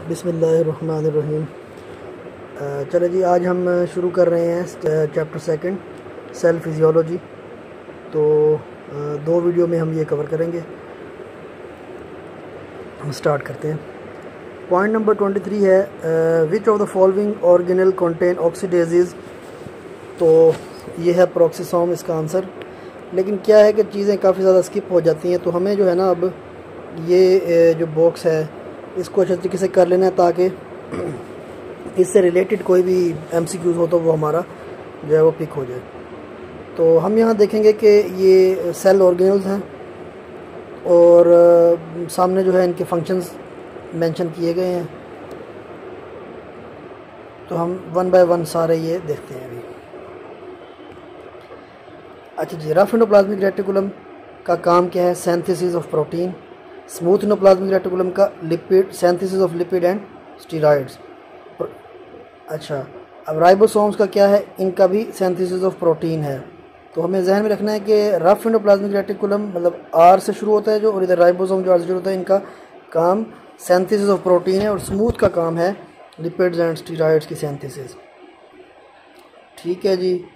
बिस्मिल्लाहिर्रहमानिर्रहीम। चलो जी, आज हम शुरू कर रहे हैं चैप्टर सेकंड, सेल फिजियोलॉजी। तो दो वीडियो में हम ये कवर करेंगे। हम स्टार्ट करते हैं। पॉइंट नंबर 23 है which of the following organelle contain oxidases. तो ये है प्रोक्सिसोम इसका आंसर। लेकिन क्या है कि चीज़ें काफ़ी ज़्यादा स्किप हो जाती हैं, तो हमें जो है ना अब ये जो बॉक्स है इसको अच्छे तरीके से कर लेना है ताकि इससे रिलेटेड कोई भी MCQs हो तो वो हमारा जो है वो पिक हो जाए। तो हम यहाँ देखेंगे कि ये सेल ऑर्गेनल्स हैं और सामने जो है इनके फंक्शंस मेंशन किए गए हैं। तो हम वन बाय वन सारे ये देखते हैं अभी। अच्छा जी, रफ एंडोप्लाज्मिक रेटिकुलम का काम क्या है? Synthesis of protein. Smooth endoplasmic reticulum का lipid, synthesis of lipid and steroids. अच्छा, अब राइबोसोम्स का क्या है? इनका भी सिंथेसिस ऑफ प्रोटीन है। तो हमें जहन में रखना है कि रफ एंडोप्लाज्मिक रेटिकुलम मतलब R से शुरू होता है जो, और इधर राइबोसोम जो R से शुरू होता है, इनका काम सिंथेसिस ऑफ प्रोटीन है। और स्मूथ का काम है लिपिड्स एंड स्टीरॉइड्स की सिंथेसिस। ठीक है जी।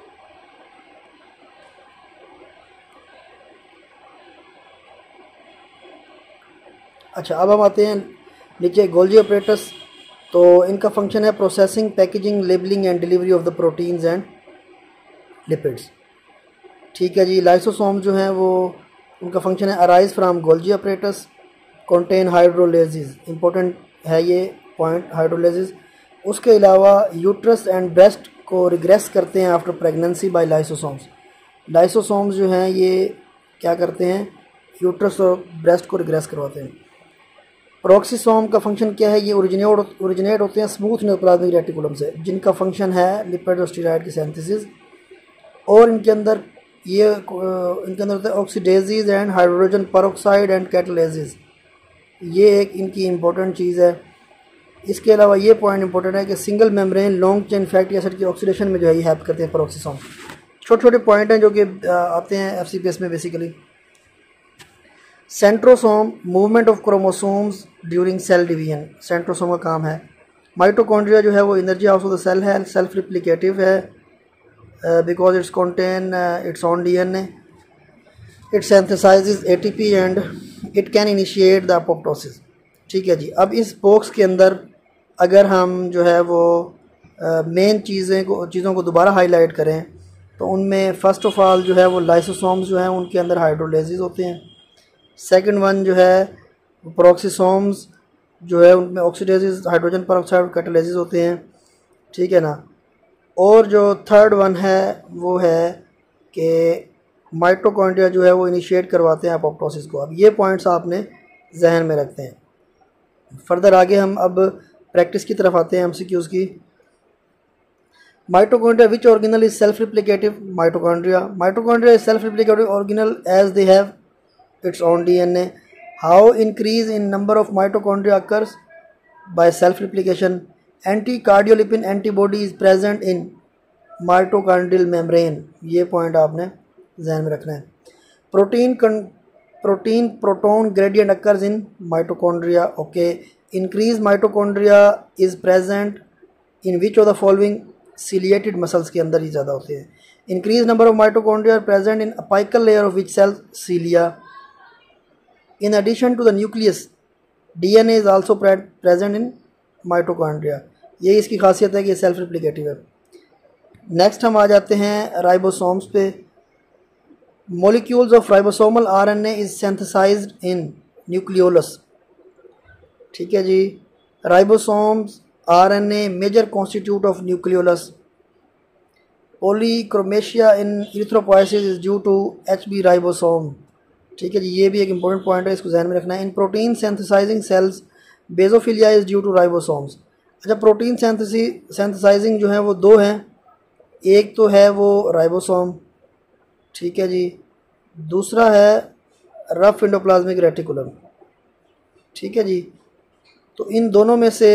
अच्छा, अब हम आते हैं नीचे गोल्जी ऑपरेटस। तो इनका फंक्शन है processing, packaging, labelling and delivery of the proteins and lipids. ठीक है जी। लाइसोसोम जो हैं वो, उनका फंक्शन है arise from Golgi apparatus, contain hydrolases. Important है ये पॉइंट, हाइड्रोलेसिस। उसके अलावा यूट्रस एंड ब्रेस्ट को रिग्रेस करते हैं after pregnancy by lysosomes. Lysosomes जो हैं ये क्या करते हैं? यूट्रस और ब्रेस्ट को रिग्रेस करवाते हैं। प्रोक्सिसोम का फंक्शन क्या है? ये ओरिजिनेट होते हैं स्मूथ एंडोप्लाज्मिक रेटिकुलम से, जिनका फंक्शन है लिपिड और स्टीरॉइड की सिंथेसिस। और इनके अंदर होता है oxidases and hydrogen peroxide and catalases. ये एक इनकी इम्पोर्टेंट चीज़ है। इसके अलावा ये पॉइंट इंपॉर्टेंट है कि single membrane long chain fatty acid की ऑक्सीडेशन में जो है ये हेल्प करते हैं प्रोक्सिसोम। छोटे छोटे पॉइंट हैं जो कि आते हैं FCPS में basically. Centrosome, movement of chromosomes during cell division, centrosome का काम है। माइटोकॉन्ड्रिया जो है वो energy house of the cell है, सेल्फ रिप्लिकेटिव है because it's contain its own DNA। It synthesises ATP and it can initiate the apoptosis. ठीक है जी। अब इस बॉक्स के अंदर अगर हम जो है वो मेन चीज़ों को दोबारा हाईलाइट करें तो उनमें फ़र्स्ट ऑफ ऑल जो है वो लाइसोसोम्स जो हैं उनके अंदर हाइड्रोलेसिस होते हैं। सेकंड वन जो है प्रोक्सिसोम्स जो है उनमें ऑक्सीडेसिस, हाइड्रोजन पेरोक्साइड, कैटालेसिस होते हैं। ठीक है ना। और जो थर्ड वन है वो है कि माइटोकॉन्ड्रिया जो है वो इनिशिएट करवाते हैं अपोप्टोसिस को। अब ये पॉइंट्स आपने जहन में रखते हैं। फर्दर आगे हम अब प्रैक्टिस की तरफ आते हैं MCQs की। Mitochondria which organelle is self replicative? Mitochondria is self replicative organelle as they have its own DNA. How increase in number of mitochondria occurs? By self-replication. Anti-cardiolipin antibody is present in mitochondrial membrane. ये point आपने ध्यान में रखना है। Protein proton gradient occurs in mitochondria. Okay. Increased mitochondria is present in which of the following? Ciliated muscles के अंदर ही ज़्यादा होते हैं। Increased number of mitochondria are present in apical layer of which cell? Cilia. In addition to the nucleus, DNA is also present in mitochondria. ये इसकी खासियत है कि सेल्फ रिप्लिकेटिव है। नेक्स्ट हम आ जाते हैं राइबोसोम्स पे। Molecules of ribosomal RNA is synthesized in nucleolus. ठीक है जी। Ribosomes RNA major constitute of nucleolus. Polychromasia in erythropoiesis is due to HB ribosome. ठीक है जी। ये भी एक इंपॉर्टेंट पॉइंट है, इसको ध्यान में रखना है। In protein synthesising cells basophilia is due to ribosomes. अच्छा, प्रोटीन सिंथेसाइजिंग जो है वो दो हैं। एक तो है वो राइबोसोम, ठीक है जी। दूसरा है रफ एंडोप्लाज्मिक रेटिकुलम। ठीक है जी। तो इन दोनों में से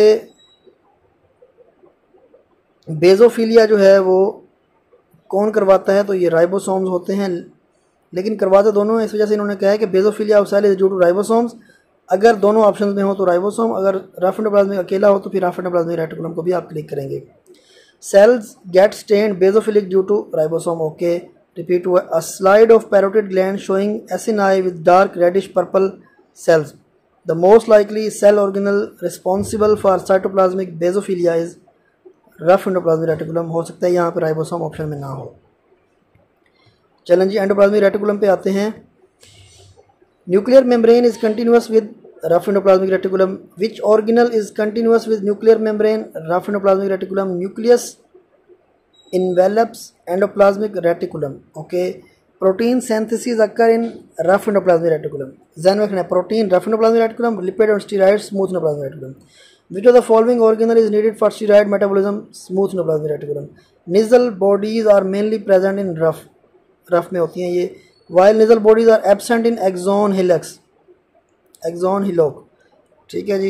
बेजोफिलिया जो है वो कौन करवाता है? तो ये राइबोसोम्स होते हैं। लेकिन करवाते दोनों हैं, इस वजह से इन्होंने कहा है कि basophilia of cell is due to ribosomes अगर दोनों ऑप्शन में हो तो राइबोसोम, अगर रफ एंडोप्लाज्मिक अकेला हो तो फिर रफ एंडोप्लाज्मिक रेटिकुलम को भी आप क्लिक करेंगे। Cells get stained basophilic due to ribosome, okay. Repeat हुआ, a slide of parotid gland showing acini with dark reddish purple cells, the most likely cell organelle responsible for cytoplasmic basophilia is rough endoplasmic reticulum. हो सकता है यहाँ पर ribosome option में ना हो। चलें जी, एंडोप्लाज्मिक रेटिकुलम पे आते हैं। Nuclear membrane is continuous with rough endoplasmic reticulum, which organelle is continuous with nuclear membrane rough endoplasmic reticulum, nucleus envelops endoplasmic reticulum, okay। protein synthesis occur in rough endoplasmic reticulum, ध्यान रखना है, protein rough endoplasmic reticulum, lipid and steroids smooth endoplasmic reticulum। which of the following organelle is needed for steroid metabolism, smooth endoplasmic reticulum। nasal bodies are mainly present in rough में होती हैं ये, while nasal bodies are absent in axon hillock, ठीक है जी।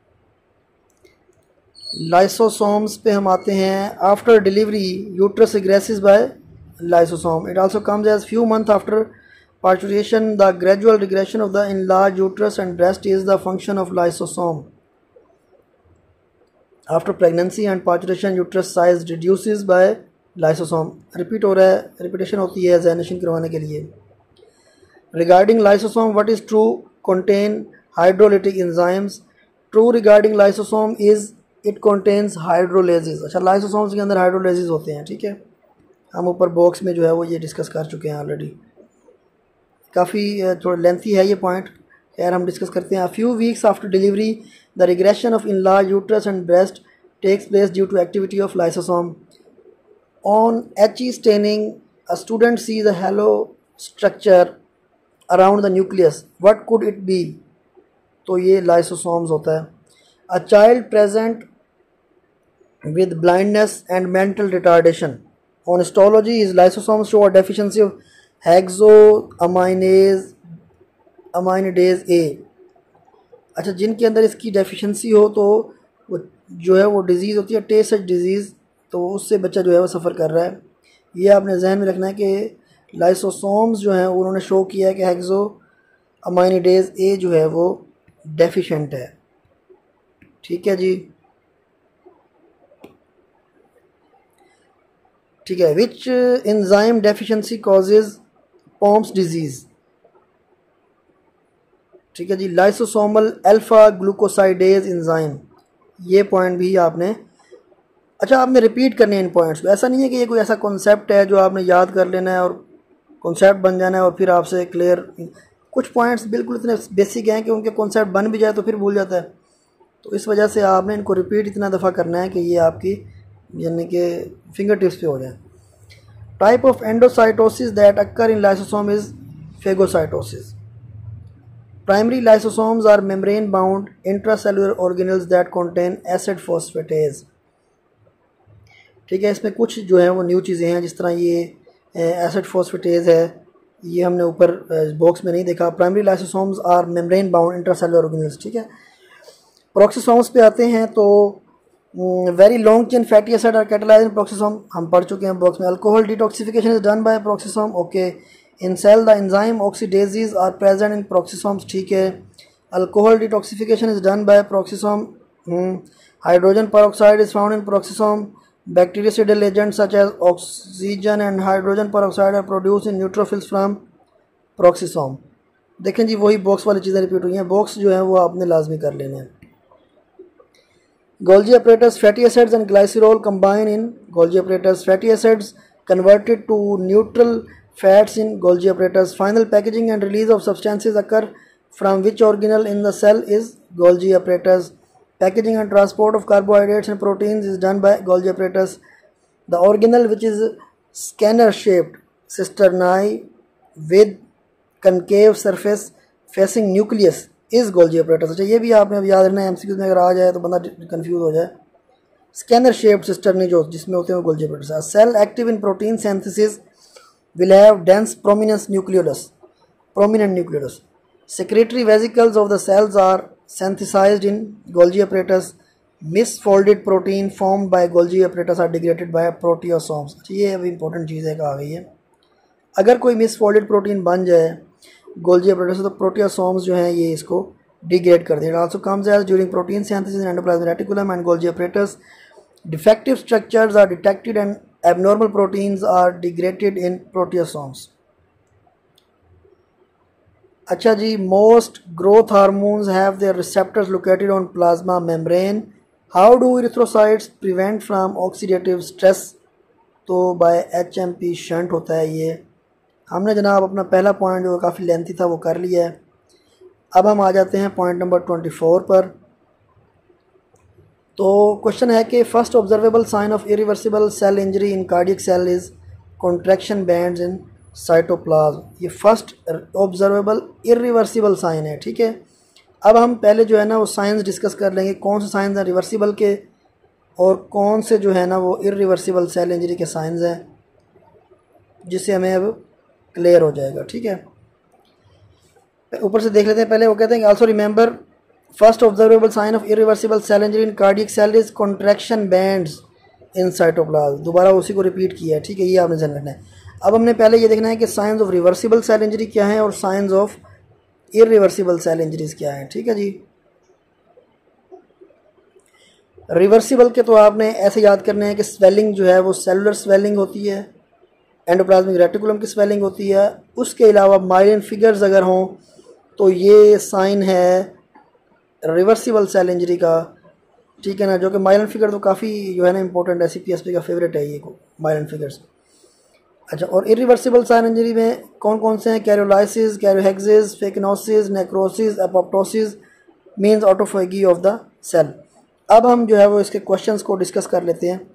Lysosomes पे हम आते हैं। After delivery uterus regresses by lysosome, it also comes as few month after parturition, the gradual regression of the enlarge uterus and breast is the function of lysosome. After pregnancy and parturition uterus size reduces by lysosome. Repeat हो रहा है, repetition होती है examination करवाने के लिए। Regarding lysosome what is true, contain hydrolytic enzymes. True regarding lysosome is it contains hydrolases. अच्छा, lysosomes के अंदर हाइड्रोलेजिस होते हैं, ठीक है। हम ऊपर बॉक्स में जो है वो ये डिस्कस कर चुके हैं ऑलरेडी। काफ़ी थोड़ा लेंथी है ये पॉइंट, खैर हम डिस्कस करते हैं। Few weeks after delivery the regression of enlarge uterus and breast takes place due to activity of lysosome. On HE staining a student sees a halo structure around the nucleus, what could it be? तो ये lysosomes होता है। A child present with blindness and mental retardation on histology is lysosomes show a deficiency of hexoaminidase A। अच्छा, जिनके अंदर इसकी deficiency हो तो वो जो है वो डिज़ीज़ होती है टे सच डिज़ीज़, तो उससे बच्चा जो है वो सफ़र कर रहा है। ये आपने जहन में रखना है कि लाइसोसोम्स जो हैं उन्होंने शो किया है कि हेक्सोअमाइनिडेज ए जो है वो डेफिशिएंट है, ठीक है जी। ठीक है, which enzyme deficiency causes Pompe's disease, ठीक है जी। लाइसोसोमल अल्फा ग्लूकोसाइडेज एंजाइम, ये पॉइंट भी आपने, अच्छा आपने रिपीट करने हैं इन पॉइंट्स को। ऐसा नहीं है कि ये कोई ऐसा कॉन्सेप्ट है जो आपने याद कर लेना है और कॉन्सेप्ट बन जाना है और फिर आपसे क्लियर। कुछ पॉइंट्स बिल्कुल इतने बेसिक हैं कि उनके कॉन्सेप्ट बन भी जाए तो फिर भूल जाता है, तो इस वजह से आपने इनको रिपीट इतना दफ़ा करना है कि ये आपकी यानी कि फिंगर टिप्स पे हो जाए। Type of endocytosis that occur in lysosome is phagocytosis. Primary lysosomes are membrane bound intracellular organelles that contain acid phosphatase, ठीक है। इसमें कुछ जो है वो न्यू चीज़ें हैं, जिस तरह ये एसिड फॉस्फेटेज है, ये हमने ऊपर बॉक्स में नहीं देखा। Primary lysosomes are membrane bound intracellular organelles, ठीक है। प्रोक्सिसोम्स पे आते हैं तो very long chain fatty acid और कैटालाइज इन प्रोक्सिसोम हम पढ़ चुके हैं बॉक्स में। Alcohol detoxification is done by peroxisome, okay. In cell the enzyme oxidases are present in peroxisomes, ठीक है। Alcohol detoxification is done by peroxisome. Hydrogen peroxide is found in peroxisome. Bactericidal agents such as oxygen and hydrogen peroxide are produce in neutrophils from peroxisome. देखें जी, वही box वाली चीज़ें repeat हुई हैं, box जो है वो आपने लाजमी कर लेने हैं। Golgi apparatus, fatty acids and glycerol combine in Golgi apparatus. Fatty acids converted to neutral fats in Golgi apparatus. Final packaging and release of substances occur from which organelle in the cell is Golgi apparatus. Packaging and transport of carbohydrates and proteins is done by Golgi apparatus. The organelle which is scanner shaped cisternae with concave surface facing nucleus इस Golgi apparatus. अच्छा, ये भी आपने अब याद रखना है, MCQ में अगर आ जाए तो बंदा कंफ्यूज हो जाए। स्कैनर शेप्ड सिस्टर्नी जो जिसमें होते हैं वो Golgi apparatus. Cell active in protein synthesis will have dense prominent nucleolus. Secretory vesicles of the cells are synthesised in Golgi apparatus. Misfolded protein formed by Golgi apparatus are degraded by proteasomes. अच्छा, ये अभी important चीज़ है, आ गई है। अगर कोई misfolded protein बन जाए गोल्जी अपरेटस तो प्रोटियोसोम्स जो हैं ये इसको डिग्रेड कर दिया। Also comes as during protein synthesis in endoplasmic reticulum and Golgi apparatus defective structures are detected and abnormal proteins are degraded in proteasomes। अच्छा जी, most growth hormones have their receptors located on plasma membrane। How do erythrocytes prevent from oxidative stress? तो by HMP shunt होता है ये। हमने जनाब अपना पहला पॉइंट जो काफ़ी लेंथी था वो कर लिया है। अब हम आ जाते हैं पॉइंट नंबर 24 पर। तो क्वेश्चन है कि first observable sign of irreversible cell injury in cardiac cell is contraction bands in cytoplasm. ये फर्स्ट ऑब्जर्वेबल इरिवर्सिबल साइन है, ठीक है। अब हम पहले जो है ना वो साइंस डिस्कस कर लेंगे, कौन से साइंस हैं रिवर्सिबल के और कौन से जो है ना वो इरिवर्सिबल सेल इंजरी के साइंस हैं, जिससे हमें अब क्लियर हो जाएगा, ठीक है। ऊपर से देख लेते हैं। पहले वो कहते हैं कि also remember first observable sign of irreversible cell injury in cardiac cell is contraction bands in cytoplasm. दोबारा उसी को रिपीट किया है, ठीक है, ये आपने ध्यान रखना है। अब हमने पहले ये देखना है कि signs of reversible cell injury क्या है और signs of irreversible cell injuries क्या है, ठीक है जी। रिवर्सिबल के तो आपने ऐसे याद करने हैं कि स्वेलिंग जो है वो सेलुलर स्वेलिंग होती है, एंडोप्लाज्मिक रेटिकुलम की स्वेलिंग होती है। उसके अलावा माइलिन फिगर्स अगर हों तो ये साइन है रिवर्सिबल सेल इंजरी का, ठीक है ना, जो कि माइलिन फिगर तो काफ़ी जो है ना इंपॉर्टेंट है, CPSP का फेवरेट है ये माइलिन फिगर्स। अच्छा, और इरिवर्सिबल सेल इंजरी में कौन कौन से हैं? Karyolysis, karyorrhexis, pyknosis, necrosis, apoptosis means autophagy of the cell. अब हम जो है वो इसके क्वेश्चंस को डिस्कस कर लेते हैं।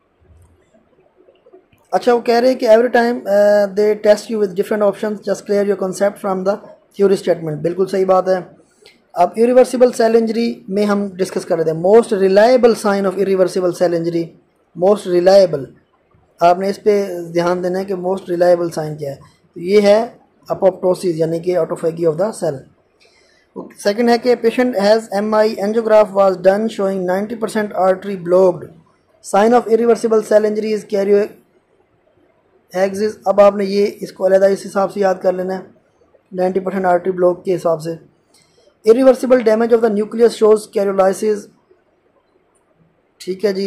अच्छा, वो कह रहे हैं कि every time they test you with different options, just clear your concept from the theory statement. बिल्कुल सही बात है। अब इरिवर्सिबल सेल इंजरी में हम डिस्कस कर लेते हैं most reliable sign of irreversible cell injury. Most reliable, आपने इस पे ध्यान देना है कि मोस्ट रिलायबल साइन क्या है। तो ये है अपोप्टोसिस यानी कि autophagy of the cell. Second है कि patient has MI angiograph was done showing 90% artery blocked. Sign of irreversible cell injury is karyorrhexis. अब आपने ये इसको अलग इस हिसाब से याद कर लेना है 90% आर्टरी ब्लॉक के हिसाब से। Irreversible damage of the nucleus shows karyolysis, ठीक है जी,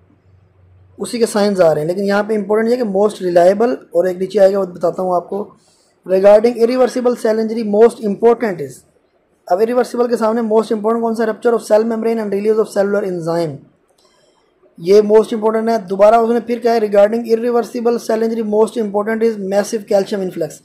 उसी के साइंस आ रहे हैं। लेकिन यहाँ पे इंपॉर्टेंट है कि मोस्ट रिलायबल, और एक नीचे आएगा वो बताता हूँ आपको। Regarding irreversible cell injury most important is, अब इरिवर्सिबल के सामने मोस्ट इंपॉर्टेंट कौन सा? Rupture of cell membrane and release of cellular enzyme, ये मोस्ट इंपॉर्टेंट है। दोबारा उसने फिर कहा है regarding irreversible cell injury most important is massive calcium influx.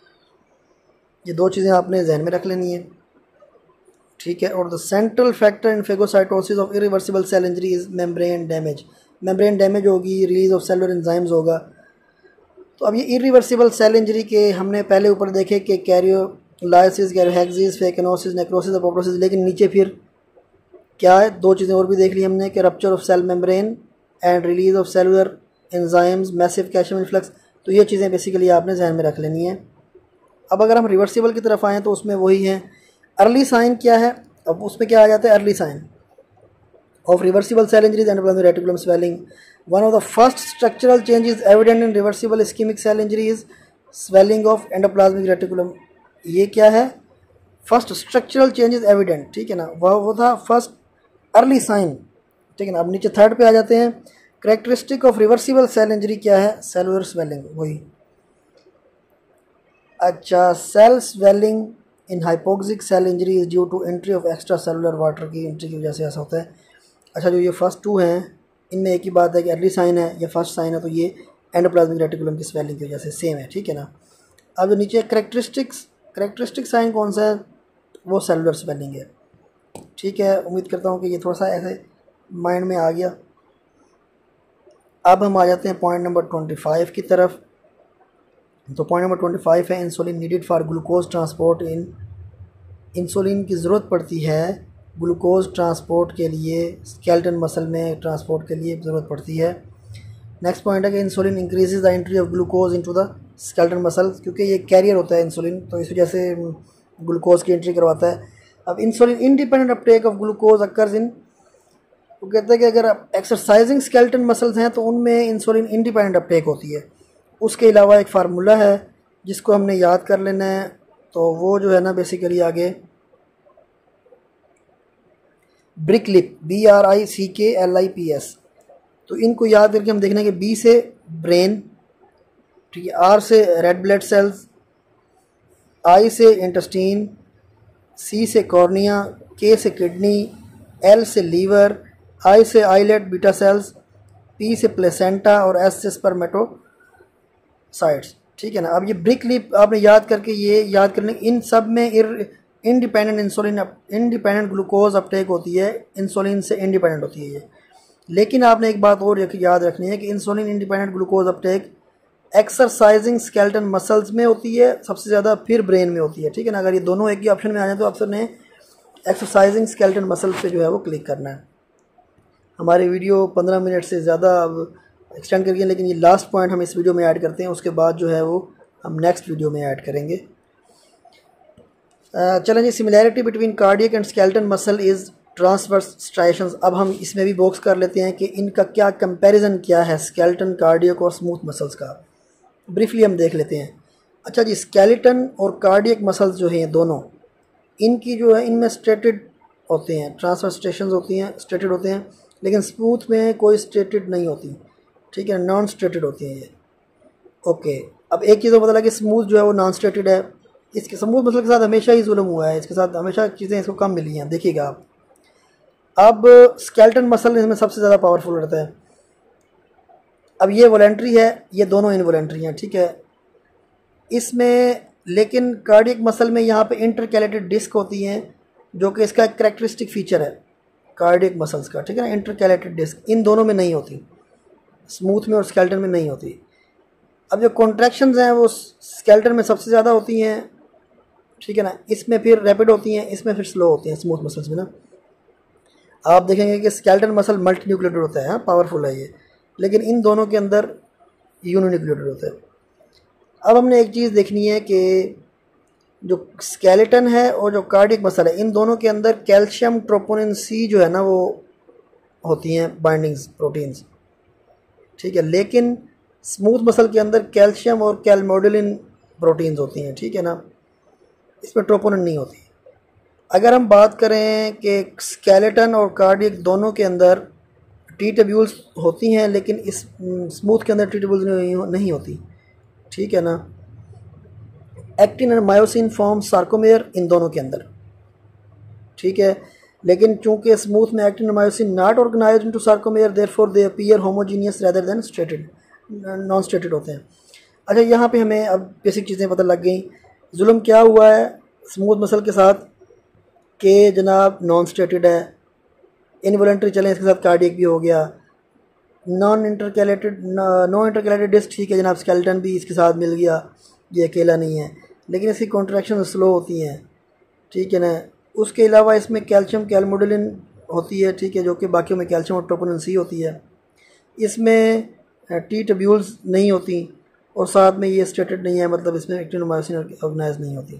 ये दो चीज़ें आपने जहन में रख लेनी है, ठीक है। और the central factor in phagocytosis of irreversible cell injury is membrane damage. Membrane damage होगी, रिलीज ऑफ सेलुलर एंजाइम्स होगा। तो अब ये इरिवर्सिबल सेल इंजरी के हमने पहले ऊपर देखे कि कैरियोलाइसिस, कैरियोहेक्सिस, फेकिनोसिस, नेक्रोसिस, एपोप्टोसिस, लेकिन नीचे फिर क्या है? दो चीज़ें और भी देख ली हमने कि rupture of cell membrane and release of cellular enzymes, massive calcium influx. तो ये चीज़ें बेसिकली आपने जहन में रख लेनी है। अब अगर हम रिवर्सिबल की तरफ आएँ तो उसमें वही है। अर्ली साइन क्या है? अब उसमें क्या आ जाता है? Early sign of reversible cell injuries and endoplasmic reticulum swelling. One of the first structural changes evident in reversible ischemic cell injury is swelling of endoplasmic reticulum. ये क्या है? फर्स्ट स्ट्रक्चरल चेंजेस एविडेंट, ठीक है ना, वो था first early sign, ठीक है ना। अब नीचे थर्ड पे आ जाते हैं। Characteristic of reversible cell injury क्या है? सेलुलर स्वेलिंग, वही। अच्छा, cell swelling in hypoxic cell injury is due to entry of extracellular water की एंट्री की वजह से ऐसा होता है। अच्छा, जो ये फर्स्ट टू हैं इनमें एक ही बात है कि अर्ली साइन है या फर्स्ट साइन है, तो ये एंडोप्लाज्मिक रेटिकुलम की स्वेलिंग की वजह से सेम है, ठीक है ना। अब जो नीचे कैरेक्टरिस्टिक साइन कौन सा है? वो सेलुलर स्वेलिंग है, ठीक है। उम्मीद करता हूँ कि ये थोड़ा सा ऐसे माइंड में आ गया। अब हम आ जाते हैं पॉइंट नंबर 25 की तरफ। तो पॉइंट नंबर 25 है insulin needed for glucose transport in. Insulin की ज़रूरत पड़ती है ग्लूकोज ट्रांसपोर्ट के लिए, स्केलेटन मसल में ट्रांसपोर्ट के लिए ज़रूरत पड़ती है। नेक्स्ट पॉइंट है कि insulin increases the entry of glucose into the skeleton muscle, क्योंकि ये कैरियर होता है इंसुलिन, तो इस वजह से ग्लूकोज की एंट्री करवाता है। अब insulin independent uptake of glucose occurs in, वो कहते हैं कि अगर एक्सरसाइजिंग स्केलेटन मसल्स हैं तो उनमें इंसुलिन इंडिपेंडेंट अपटेक होती है। उसके अलावा एक फार्मूला है जिसको हमने याद कर लेना है, तो वो जो है ना बेसिकली आगे ब्रिकलिप, BRICKLIPS। तो इनको याद करके हम देखना है कि B से ब्रेन, ठीक है, R से रेड ब्लड सेल्स, I से इंटेस्टीन, C से कॉर्निया, K से किडनी, L से लीवर, I से आईलेट बीटा सेल्स, P से प्लेसेंटा और S से स्पर्मेटोसाइट्स। ठीक है ना। अब ये ब्रिक लिप आपने याद करके ये याद करने, इन सब में independent insulin, independent glucose uptake होती है, इंसुलिन से इंडिपेंडेंट होती है ये। लेकिन आपने एक बात और याद रखनी है कि insulin independent glucose uptake exercising skeleton muscles में होती है सबसे ज़्यादा, फिर ब्रेन में होती है। ठीक है ना। अगर ये दोनों एक ही ऑप्शन में आ जाए तो अक्सर ने एक्सरसाइजिंग स्केलेटन मसल्स पे जो है वो क्लिक करना है। हमारी वीडियो 15 मिनट से ज़्यादा एक्सटेंड करिए, लेकिन ये लास्ट पॉइंट हम इस वीडियो में ऐड करते हैं, उसके बाद जो है वो हम नेक्स्ट वीडियो में ऐड करेंगे। चलें जी, similarity between cardiac and skeleton muscle is transverse striations. अब हम इसमें भी बॉक्स कर लेते हैं कि इनका क्या कंपैरिजन क्या है स्केलेटन, कार्डियक और स्मूथ मसल्स का। ब्रीफली हम देख लेते हैं। अच्छा जी, स्केलेटन और कार्डियक मसल्स जो हैं दोनों, इनकी जो है इनमें स्ट्रेटेड होते हैं, ट्रांसवर्स स्ट्रेशंस होती हैं, स्ट्रेटेड होते हैं, लेकिन स्मूथ में कोई स्ट्रेटेड नहीं होती। ठीक है, नॉन स्ट्रेटेड होती हैं ये। ओके, अब एक चीज़ पता लगा कि स्मूथ जो है वो नॉन स्ट्रेटेड है। इसके स्मूथ मसल के साथ हमेशा ही जुल्म हुआ है, इसके साथ हमेशा चीज़ें इसको कम मिली हैं। देखिएगा आप, अब स्केलेटन मसल इसमें सबसे ज़्यादा पावरफुल रहता है। अब ये वॉलेंट्री है, ये दोनों इनवॉलेंट्री हैं। ठीक है, इसमें लेकिन कार्डियक मसल में यहाँ पे इंटरकैलेटेड डिस्क होती हैं, जो कि इसका एक करैक्टरिस्टिक फीचर है कार्डियक मसल्स का। ठीक है ना, इंटरकैलेटेड डिस्क इन दोनों में नहीं होती, स्मूथ में और स्केलेटन में नहीं होती। अब जो कॉन्ट्रैक्शंस हैं वो स्केलेटन में सबसे ज़्यादा होती हैं। ठीक है ना, इसमें फिर रैपिड होती हैं, इसमें फिर स्लो होती हैं स्मूथ मसल्स में ना। आप देखेंगे कि स्केलेटन मसल मल्टी न्यूक्लिएटेड होता है, पावरफुल है ये, लेकिन इन दोनों के अंदर यूनिन्यूक्लिएटेड होता है। अब हमने एक चीज़ देखनी है कि जो स्केलेटन है और जो कार्डियक मसल है, इन दोनों के अंदर कैल्शियम ट्रोपोनिन C जो है ना वो होती हैं बाइंडिंग्स प्रोटीन्स। ठीक है, लेकिन स्मूथ मसल के अंदर कैल्शियम और कैलमोडुलिन प्रोटीन्स होती हैं। ठीक है ना, इसमें ट्रोपोनिन नहीं होती। अगर हम बात करें कि स्केलेटन और कार्डियक दोनों के अंदर टी ट्यूब्यूल्स होती हैं, लेकिन इस स्मूथ के अंदर टी ट्यूब्यूल्स नहीं होती। ठीक है ना। Actin and myosin form sarcomere इन दोनों के अंदर। ठीक है, लेकिन चूंकि स्मूथ में actin and myosin not organized into sarcomere, therefore they appear homogeneous rather than striated, non striated होते हैं। अच्छा, यहाँ पे हमें अब बेसिक चीज़ें पता लग गई। जुल्म क्या हुआ है स्मूथ मसल के साथ कि जनाब नॉन स्ट्रेटेड है, इनवॉलेंट्री चलें इसके साथ कार्डियक भी हो गया, नॉन इंटरकैलेटेड डिस्क। ठीक है जनाब, स्केलेटन भी इसके साथ मिल गया, ये अकेला नहीं है, लेकिन इसकी कॉन्ट्रैक्शन स्लो होती हैं। ठीक है ना। उसके अलावा इसमें कैल्शियम कैलमोडुलिन होती है। ठीक है, जो कि बाकियों में कैल्शियम और ट्रोपोनिन C होती है। इसमें टी ट्यूब्यूल्स नहीं होती और साथ में ये स्ट्रेटेड नहीं है, मतलब इसमें एक्टिन और मायोसिन ऑर्गेनाइज नहीं होती।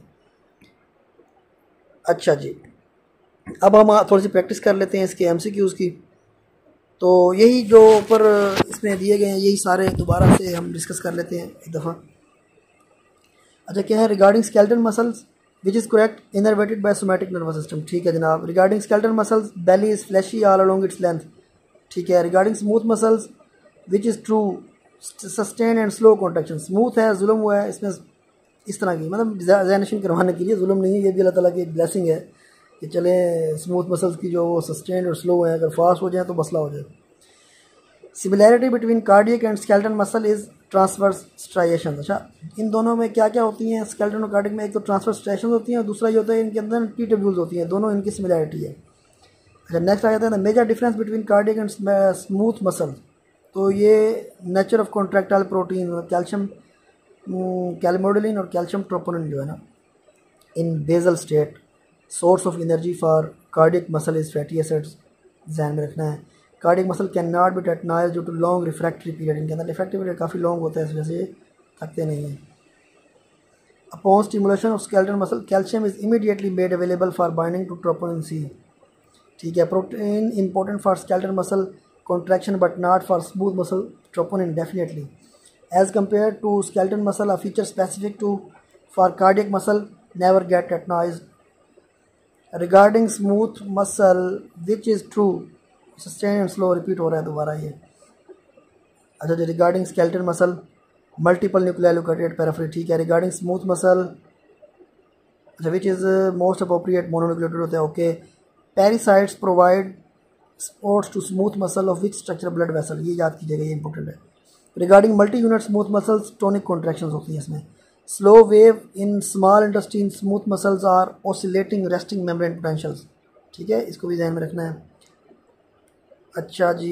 अच्छा जी, अब हम थोड़ी सी प्रैक्टिस कर लेते हैं इसके MCQs की। तो यही जो ऊपर इसमें दिए गए हैं यही सारे दोबारा से हम डिस्कस कर लेते हैं एक दफ़ा। अच्छा, क्या है regarding skeleton muscles which is correct innervated by somatic nervous system. ठीक है जनाब, regarding skeleton muscles belly is fleshy all along its length. ठीक है, regarding smooth muscles which is true sustain and slow contraction. Smooth है, जुल्म हुआ है इसमें इस तरह की, मतलब डिजाइनेशन करवाने के लिए, जुल्म नहीं है, ये भी अल्लाह ताला की एक ब्लेसिंग है कि चले स्मूथ मसल्स की जो वो सस्टेन और स्लो है, अगर फास्ट हो जाए तो मसला हो जाए। Similarity between cardiac and skeleton muscle is transverse striation. अच्छा, इन दोनों में क्या क्या होती हैं स्केलेटन और कार्डियक में? एक तो ट्रांसवर्स स्ट्राइएशन होती हैं और दूसरा ये होता है इनके अंदर टी ट्यूब्यूल्स होती हैं, दोनों इनकी सिमिलैरिटी है। अच्छा, नेक्स्ट आ जाता है the major difference between cardiac and smooth muscle. तो ये nature of contractile protein, calcium calmodulin और कैल्शियम ट्रोपोनिन जो है ना in basal state, source of energy for cardiac muscle is fatty acids. ध्यान में रखना है, cardiac muscle can not be tetanized due to long refractory period. इनके अंदर रिफ्रैक्टरी पीरियड काफ़ी लॉन्ग होता है, इस वजह से थकते नहीं हैं। Upon stimulation of skeleton muscle calcium is immediately made available for binding to troponin C। ठीक है, protein important for skeleton muscle contraction but not for smooth muscle troponin definitely. As compared to skeleton muscle, a feature specific to for cardiac muscle never get tetanized. Regarding smooth muscle which is true, sustain and slow, repeat हो रहा है दोबारा ये। अच्छा जी, regarding skeletal muscle multiple nuclear located periphery, ठीक है। Regarding smooth muscle, अच्छा which is most appropriate mononucleotide होता है, okay. Parasites provide supports to smooth muscle of which structure blood vessel, ये याद कीजिएगा, ये इंपॉर्टेंट है। Regarding multi unit smooth muscles tonic contractions होती हैं इसमें। Slow wave in small intestine smooth muscles are oscillating resting membrane potentials, ठीक है, इसको भी ध्यान में रखना है। अच्छा जी,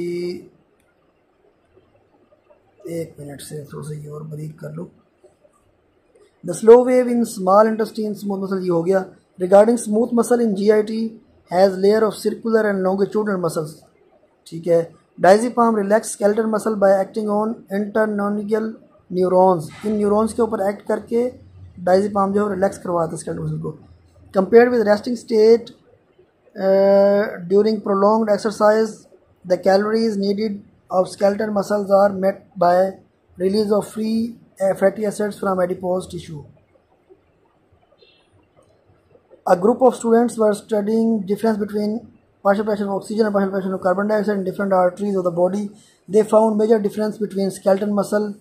एक मिनट से थोड़ा सा ये और बारीक कर लो। The slow wave in small intestine smooth muscle, ये हो गया। Regarding smooth muscle in GIT has layer of circular and longitudinal muscles, ठीक है। Diazepam relax skeletal muscle by acting on internuncial neurons, इन न्यूरॉन्स के ऊपर एक्ट करके diazepam जो है रिलैक्स करवाता है स्केलेटल मसल को। Compared with resting state during prolonged exercise the calories needed of skeletal muscles are met by release of free fatty acids from adipose tissue. A group of students were studying difference between partial pressure of oxygen and partial pressure of carbon dioxide in different arteries of the body. They found major difference between skeletal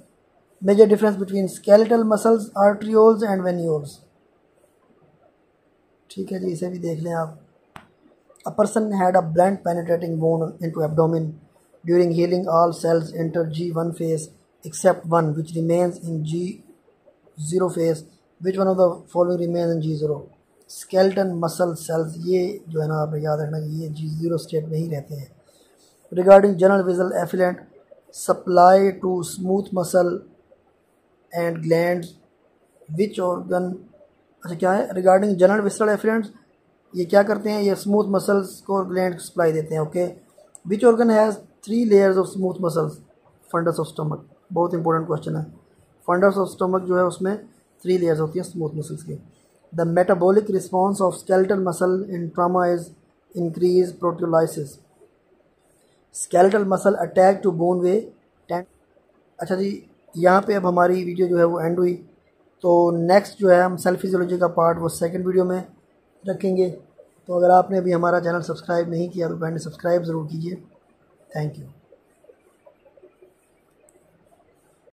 muscles, arterioles and venules. ठीक है जी, इसे भी देख लें आप। A person had a blunt penetrating wound into abdomen. During healing, all cells enter G1 phase except one, which remains in G0 phase. Which one of the following remains in G0? Skeleton muscle cells, ये जो है ना आपने याद रखना कि ये G0 state में ही रहते हैं। Regarding general visual effluent supply to smooth muscle and glands, which organ, अच्छा क्या है, Regarding general visceral effluent, ये क्या करते हैं, ये स्मूथ मसल्स को ग्लैंड सप्लाई देते हैं, okay. Which organ has 3 layers of smooth muscles? Fundus of stomach, बहुत इंपॉर्टेंट क्वेश्चन है। फंडस ऑफ स्टमक जो है उसमें 3 layers होती हैं स्मूथ मसल्स की। The metabolic response of skeletal muscle in trauma is increase proteolysis. Skeletal muscle attack to bone way 10। अच्छा जी, यहाँ पे अब हमारी वीडियो जो है वो एंड हुई। तो नेक्स्ट जो है हम सेल फिजियोलॉजी का पार्ट वो सेकंड वीडियो में रखेंगे। तो अगर आपने अभी हमारा चैनल सब्सक्राइब नहीं किया तो काइंडली सब्सक्राइब ज़रूर कीजिए। Thank you.